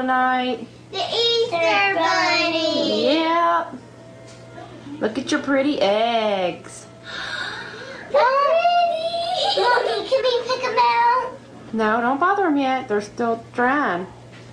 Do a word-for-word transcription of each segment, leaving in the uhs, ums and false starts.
tonight? The Easter Bunny! Yep. Look at your pretty eggs. Pretty! Mommy, can we pick them out? No, don't bother them yet. They're still drying.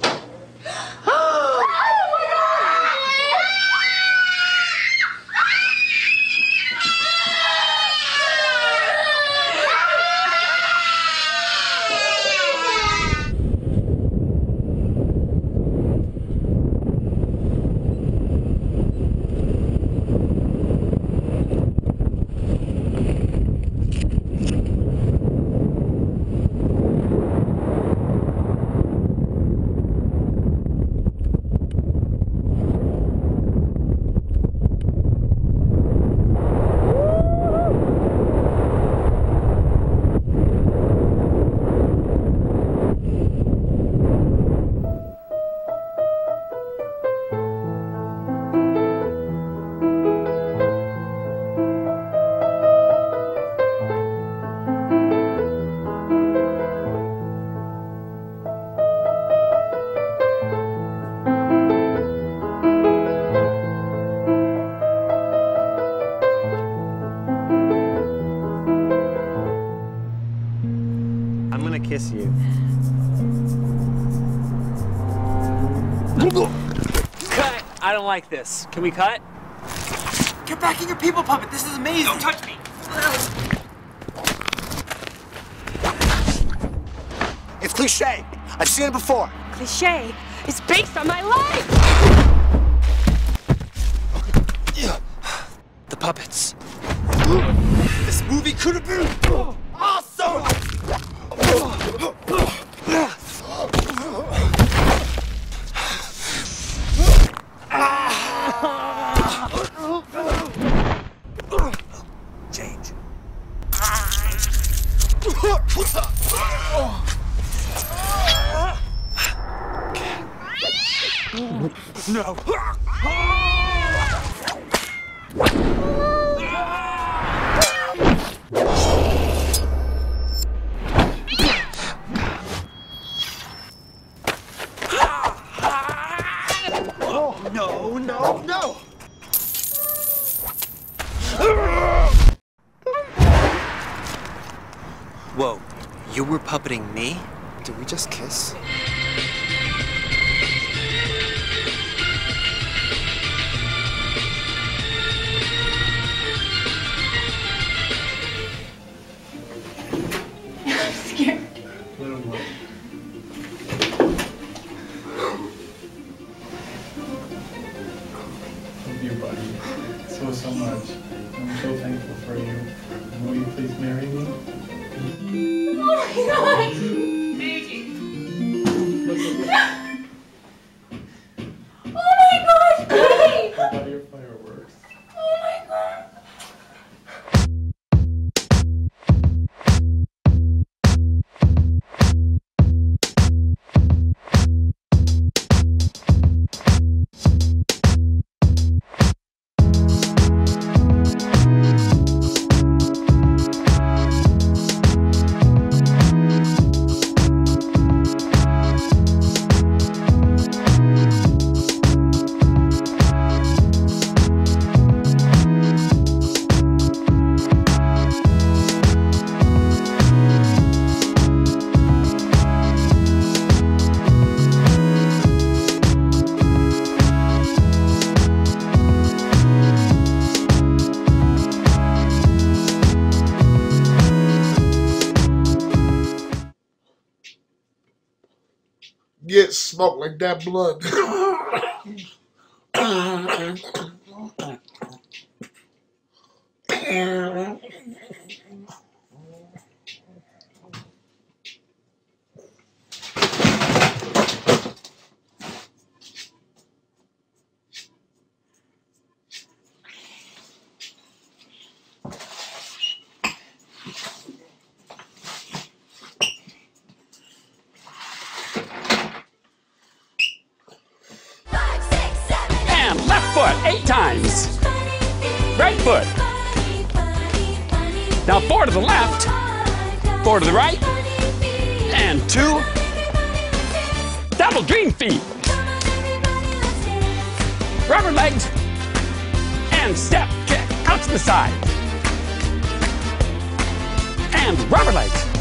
I'm gonna kiss you. Cut! I don't like this. Can we cut? Get back in your people puppet. This is amazing. Don't touch me. It's cliche. I've seen it before. Cliche is based on my life! The puppets. This movie could have been awesome! Change. No. No, no, no! Whoa, you were puppeting me? Did we just kiss? I'm scared. Love you, buddy, so, so much. I'm so thankful for you. Will you please marry me? Oh my God! Oh my gosh, Buddy! How about your fireworks? Oh my God. Get smoked like that blood. Left foot, eight times. Right foot. Now four to the left, four to the right, and two double dream feet. Rubber legs. And step kick out to the side. And rubber legs.